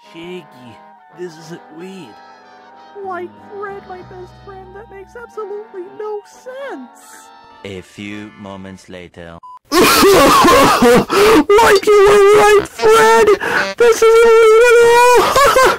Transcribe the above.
Shaggy, this isn't weed. Like Fred, my best friend, that makes absolutely no sense. A few moments later. Like you were right, Fred! This isn't weed at all!